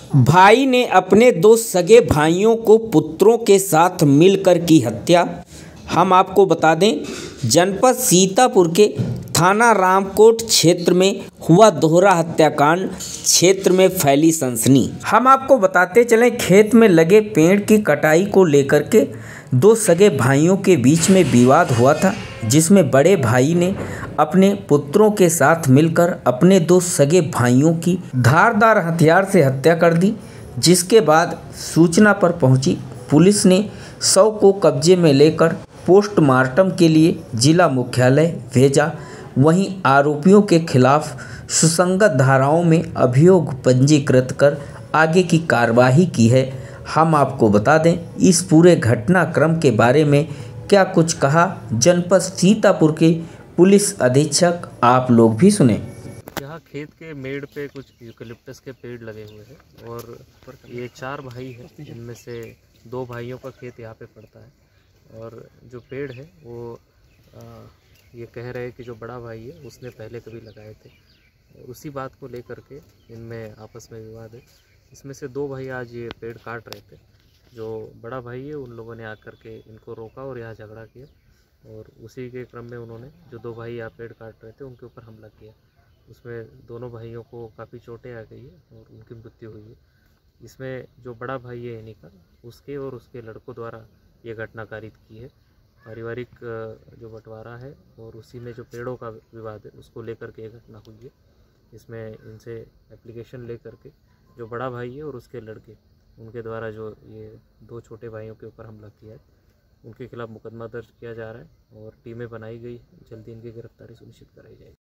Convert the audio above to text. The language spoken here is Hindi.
भाई ने अपने दो सगे भाइयों को पुत्रों के साथ मिलकर की हत्या। हम आपको बता दें, जनपद सीतापुर के थाना रामकोट क्षेत्र में हुआ दोहरा हत्याकांड, क्षेत्र में फैली सनसनी। हम आपको बताते चलें, खेत में लगे पेड़ की कटाई को लेकर के दो सगे भाइयों के बीच में विवाद हुआ था, जिसमें बड़े भाई ने अपने पुत्रों के साथ मिलकर अपने दो सगे भाइयों की धारदार हथियार से हत्या कर दी। जिसके बाद सूचना पर पहुंची पुलिस ने शव को कब्जे में लेकर पोस्टमार्टम के लिए जिला मुख्यालय भेजा। वहीं आरोपियों के खिलाफ सुसंगत धाराओं में अभियोग पंजीकृत कर आगे की कार्रवाई की है। हम आपको बता दें, इस पूरे घटनाक्रम के बारे में क्या कुछ कहा जनपद सीतापुर के पुलिस अधीक्षक, आप लोग भी सुने। यहाँ खेत के मेड़ पे कुछ यूकेलिप्टस के पेड़ लगे हुए हैं और ये 4 भाई हैं, जिनमें से 2 भाइयों का खेत यहाँ पे पड़ता है। और जो पेड़ है वो ये कह रहे हैं कि जो बड़ा भाई है उसने पहले कभी लगाए थे। उसी बात को लेकर के इनमें आपस में विवाद है। इसमें से 2 भाई आज ये पेड़ काट रहे थे। जो बड़ा भाई है उन लोगों ने आकर के इनको रोका और यहाँ झगड़ा किया, और उसी के क्रम में उन्होंने जो 2 भाई यहाँ पेड़ काट रहे थे उनके ऊपर हमला किया। उसमें दोनों भाइयों को काफ़ी चोटें आ गई है और उनकी मृत्यु हुई है। इसमें जो बड़ा भाई है इन्हीं का, उसके और उसके लड़कों द्वारा ये घटना कारित की है। पारिवारिक जो बंटवारा है और उसी में जो पेड़ों का विवाद है उसको लेकर के ये घटना हुई है। इसमें इनसे एप्लीकेशन लेकर के जो बड़ा भाई है और उसके लड़के, उनके द्वारा जो ये 2 छोटे भाइयों के ऊपर हमला किया है, उनके खिलाफ मुकदमा दर्ज किया जा रहा है और टीमें बनाई गई। जल्दी इनकी गिरफ्तारी सुनिश्चित कराई जाएगी।